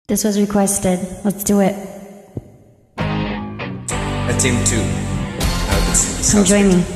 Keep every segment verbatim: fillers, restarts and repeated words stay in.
This was requested. Let's do it. A team two. Come join me.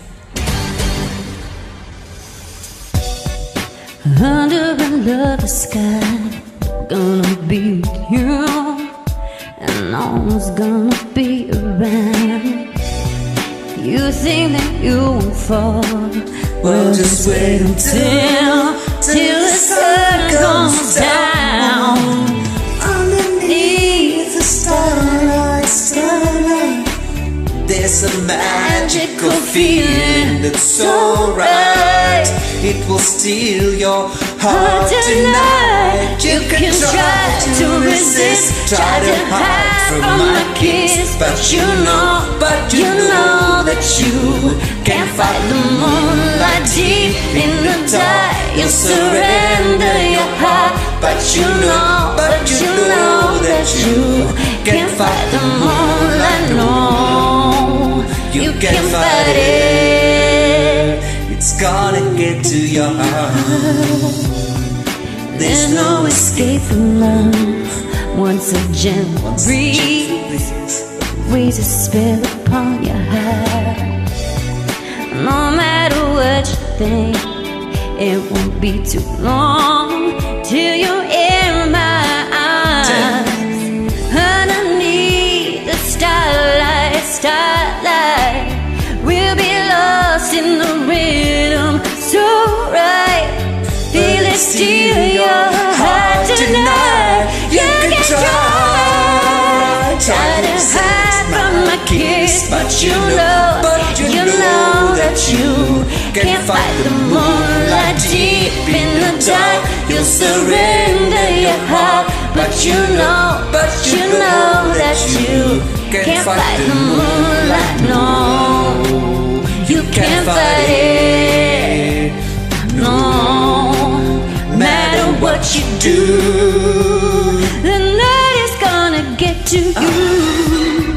Under another sky, gonna be with you, and all's gonna be around. You think that you won't fall? Well, just wait until till the sun comes down. Underneath the starlight, starlight, there's a magical feeling that's so right. It will steal your heart tonight. You can try to resist, try to hide from my kiss, but you know, but you know that you can't fight the moonlight. Deep in the dark, you'll surrender your heart, but you know, but you know that you can't fight the moonlight. No, you can't fight it. It's gonna get to your heart. There's no escape from love. Once a gentle breeze weighs a spell upon your heart. No matter what you think, it won't be too long till you're in my arms. Underneath the starlight, starlight, we'll be lost in the rhythm so right. Feel it steal your heart tonight. You can try, try to hide from my kiss, but you know, but you know that you can't fight the moonlight. Deep in the dark, you'll surrender your heart, but you know, but you know that you can't fight the moonlight. No, you can't fight it. No, matter what you do, the night is gonna get to you.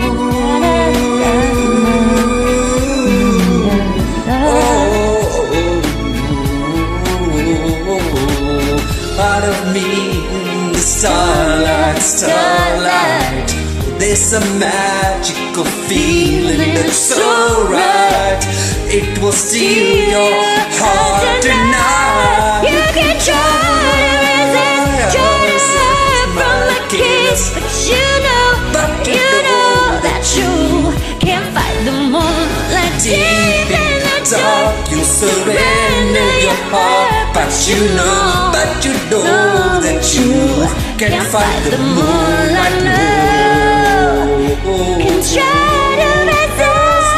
Out of me in the starlight, starlight, there's a magical feeling that's so right. It will steal your heart tonight. You can try to resist, try to hide from my kiss, but you know, but you know that you can't fight the moonlight. Deep in the dark, you surrender your heart, but you know, but you know that you can't fight the moonlight. No, can try to resist,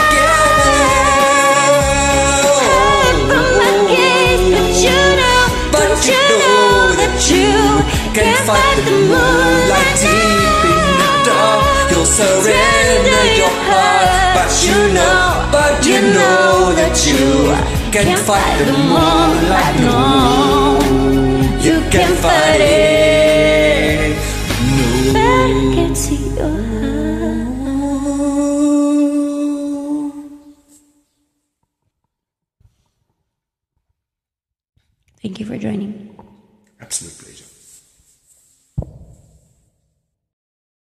hide from my kiss, but you know, but you know that you can't fight the moonlight. Deep in the dark, you'll surrender your heart, but you know, but you know that you can't fight the moonlight. No, you can't fight it. No, I can see your heart. Thank you for joining. Absolute pleasure.